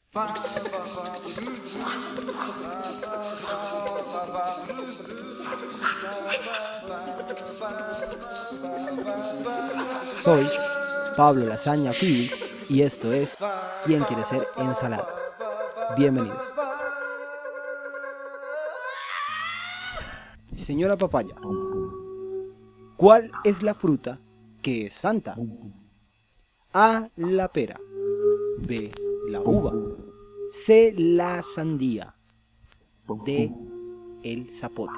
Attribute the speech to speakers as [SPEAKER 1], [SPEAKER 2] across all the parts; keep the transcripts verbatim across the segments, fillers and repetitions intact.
[SPEAKER 1] Soy Pablo Lasaña Kiwi y esto es ¿Quién quiere ser ensalada? Bienvenidos. Señora Papaya, ¿cuál es la fruta que es santa? A, la pera. B, la uva. C, la sandía. D, el zapote.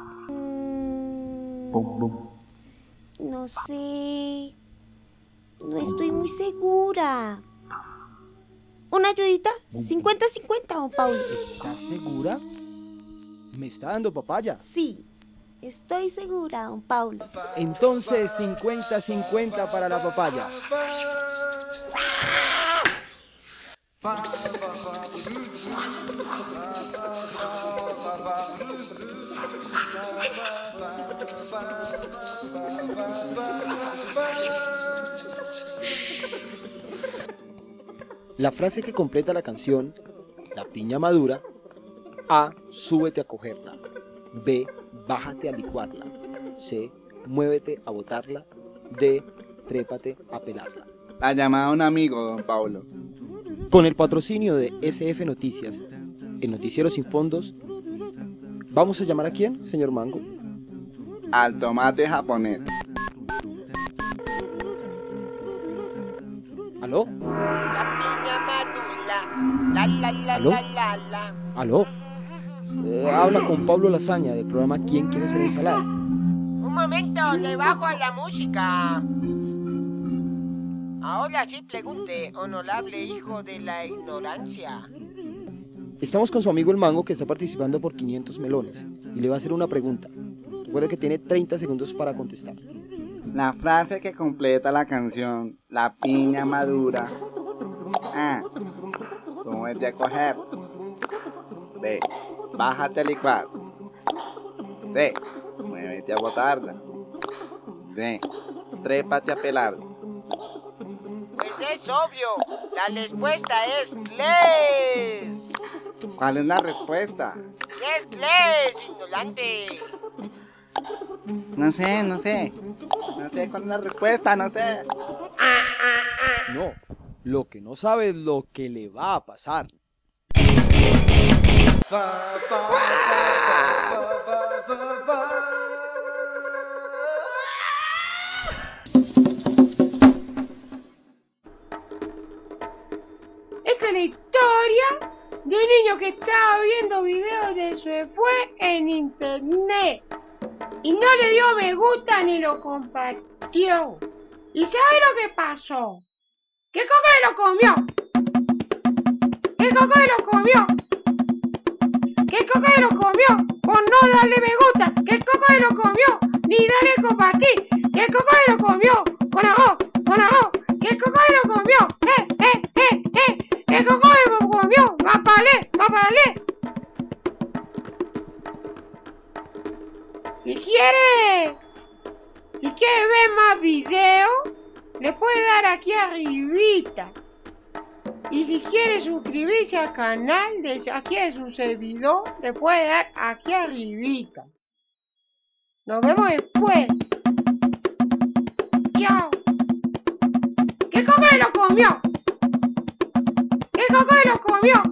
[SPEAKER 2] No sé. No estoy muy segura. ¿Una ayudita? cincuenta cincuenta, don Paulo.
[SPEAKER 1] ¿Estás segura? ¿Me está dando papaya?
[SPEAKER 2] Sí, estoy segura, don Paulo.
[SPEAKER 1] Entonces cincuenta cincuenta para la papaya. La frase que completa la canción: la piña madura. A, súbete a cogerla. B, bájate a licuarla. C, muévete a botarla. D, trépate a pelarla.
[SPEAKER 3] La llamada a un amigo, don Paulo.
[SPEAKER 1] Con el patrocinio de S F Noticias, el noticiero sin fondos, ¿vamos a llamar a quién, señor Mango?
[SPEAKER 3] Al tomate japonés.
[SPEAKER 1] ¿Aló?
[SPEAKER 4] La piña madura, la la la
[SPEAKER 1] ¿Aló?
[SPEAKER 4] la la la.
[SPEAKER 1] ¿Aló? Eh, habla con Pablo Lasaña del programa ¿Quién quiere ser ensalada?
[SPEAKER 4] Un momento, le bajo a la música. Ahora sí pregunte, honorable hijo de la ignorancia.
[SPEAKER 1] Estamos con su amigo el Mango, que está participando por quinientos melones y le va a hacer una pregunta. Recuerde que tiene treinta segundos para contestar.
[SPEAKER 3] La frase que completa la canción, la piña madura. A, súbete a coger. B, bájate a licuar. C, muévete a botarla. D, trépate a pelarla.
[SPEAKER 4] Pues es obvio, la respuesta es Gles.
[SPEAKER 3] ¿Cuál es la respuesta?
[SPEAKER 4] ¿Qué es Gles, ignorante?
[SPEAKER 3] No sé, no sé. No sé cuál es la respuesta, no sé.
[SPEAKER 1] No, lo que no sabe es lo que le va a pasar.
[SPEAKER 5] Esta es la historia de un niño que estaba viendo videos de su fue en internet y no le dio me gusta ni lo compartió. ¿Y sabe lo que pasó? ¿Qué cocodrilo comió? ¿Qué cocodrilo comió? ¿Qué cocodrilo comió? Por no darle me gusta. ¿Qué cocodrilo comió? Ni darle compartir. ¿Qué cocodrilo comió? Con ajo, con ajo. ¿Qué cocodrilo comió? Eh, eh, eh, eh. ¿Qué cocodrilo comió? Mapalé, mapalé. Si quiere, si quiere ver más videos, le puede dar aquí arribita. Y si quiere suscribirse al canal de aquí de su servidor, le puede dar aquí arribita. Nos vemos después. Chao. ¿Qué cocodrilo comió? ¿Qué cocodrilo comió?